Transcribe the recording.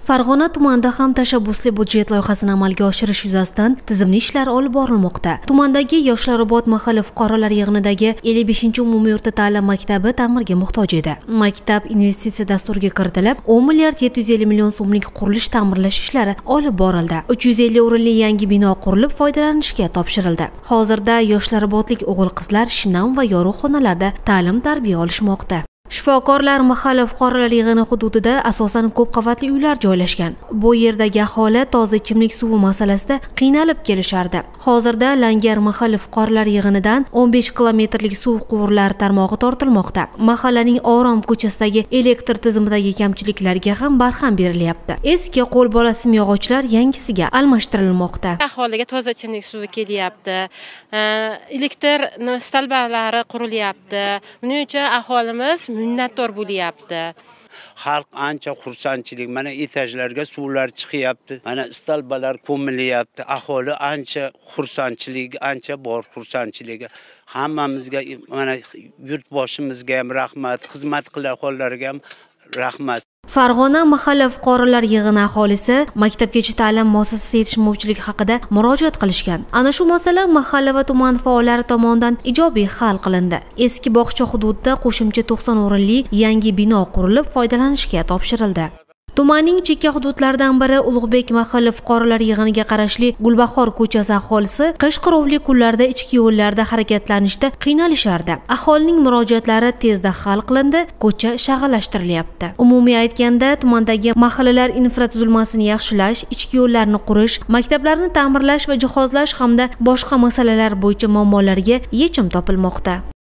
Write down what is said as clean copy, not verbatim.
Farg'ona tumanida ham tashabbusli budjet loyihasini amalga oshirish yuzasidan tizimli ishlar olib borilmoqda. Tumandagi Yoshlar Obod mahalla fuqarolar yig'inidagi 55-umumiy o'rta ta'lim maktabi ta'mirga muhtoj edi. Maktab investitsiya dasturiga kiritilib, 10 milliard 750 million so'mlik qurilish ta'mirlash ishlari olib borildi. 350 o'rinli yangi bino qurilib, foydalanishga topshirildi. Hozirda Yoshlar Obodlik o'g'il-qizlar shinam va yorug' xonalarda ta'lim-tarbiya olishmoqda. Shifokorlar mahalla fuqarolar yig'ini hududida asosan ko'p qavatli uylar joylashgan. Bu yerdagi aholi toza ichimlik suvi masalasida qiynalib kelishardi. Hozirda Langar mahalla fuqarolar yig'inidan 15 kilometrlik suv quvurlari tarmog'i tortilmoqda. Mahallaning Orom ko'chasidagi elektr tizimidagi kamchiliklarga ham barham berilyapti. Eski qo'lbola simyog'ochlar yangisiga almashtirilmoqda. Aholiga toza ichimlik suvi kelyapti. Elektr stalbalari qurilyapti. Buning uchun aholimiz minnatdor bo'lyapti. Xalq ancha xursandchilik, mana etajlarga suvlar chiqyapti, mana stalbalar ko'milyapti. Aholi ancha xursandchiligi, ancha bor xursandchiligi. Hammamizga, mana yurtboshimizga ham rahmat, xizmat qilganlarga ham rahmat. Farg'ona mahalla fuqarolar yig'ini aholisi maktabgacha ta'lim muassasasi yetishmovchiligi haqida murojaat qilishgan. Ana shu masala mahalla va tuman faollari tomonidan ijobiy hal qilindi. Eski bog'cha hududida qo'shimcha 90 o'rinli yangi bino qurilib, foydalanishga topshirildi. Tumanning chekka hududlaridan biri Ulug'bek mahalla fuqarolar yig'iniga qarashli Gulbahor ko'chasi aholisi qish qirovli kunlarda ichki yo'llarda harakatlanishda qiynalishardi. Aholining murojaatlari tezda hal qilindi, ko'cha shag'allashtirilyapti. Umumiy aytganda, tumandagi mahallalar infratuzilmasini yaxshilash, ichki yo'llarni qurish, maktablarni ta'mirlash va jihozlash hamda boshqa masalalar bo'yicha muammolarga yechim topilmoqda.